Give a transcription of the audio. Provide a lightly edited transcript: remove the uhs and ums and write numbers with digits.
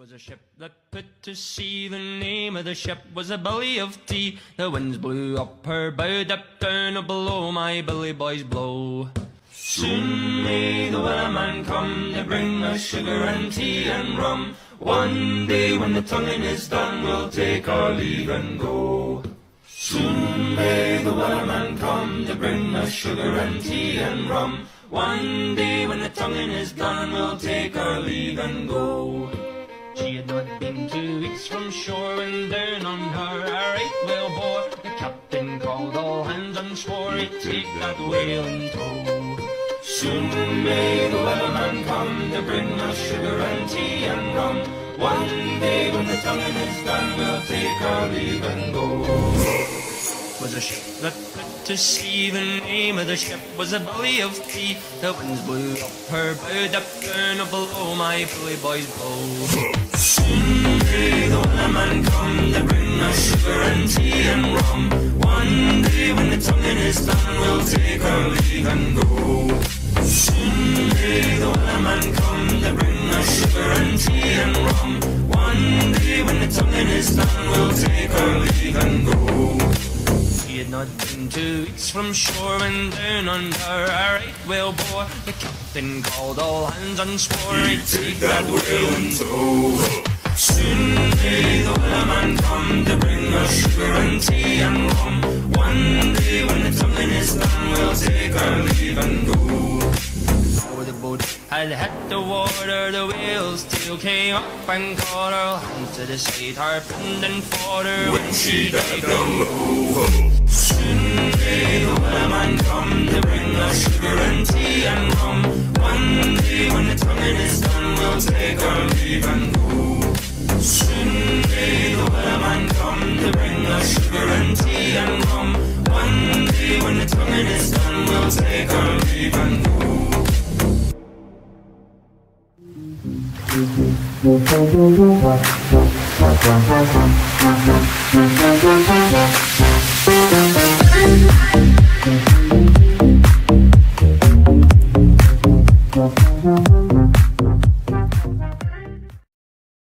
Was a ship that put to sea. The name of the ship was a Billy of Tea. The winds blew up her bow, dipped down below, my Billy boys blow. Soon may the wellerman come to bring us sugar and tea and rum. One day when the tonguing is done, we'll take our leave and go. Soon may the wellerman come to bring us sugar and tea and rum. One day when the tonguing is done, we'll take our leave and go. She had not been 2 weeks from shore when down on her a right whale bore. The captain called all hands and swore he'd take that whale in tow. Soon may the wellerman come to bring us sugar and tea and rum. One day when the tonguing is done, we'll take our leave and go. Was a ship that put to sea. The name of the ship was a Billy of Tea. The winds blew up her bow, dipped down below, my Billy boys blow. Soon may the wellerman come to bring us sugar and tea and rum. One day when the tonguing is done, we'll take our leave and go. Soon may the wellerman come to bring us sugar and tea and rum. One day when the tonguing is done, we'll take our leave and go. She had not been 2 weeks from shore when down on her a right whale bore. The captain called all hands and swore he'd take that whale in tow. Soon may the wellerman come to bring us sugar and tea and rum. One day when the tonguing is done, we'll take our leave and go. Before the boat had hit the water, the whale's tail came up and caught her. Hands to the side, harpooned and fought her when she dived down low. Soon may the wellerman come to bring us sugar and tea and rum. One day when the tonguing is done, we'll take our leave and go. Soon may the wellerman come to bring us sugar and tea and rum. One day when the tonguing is done, we'll take our leave and go. Thank you.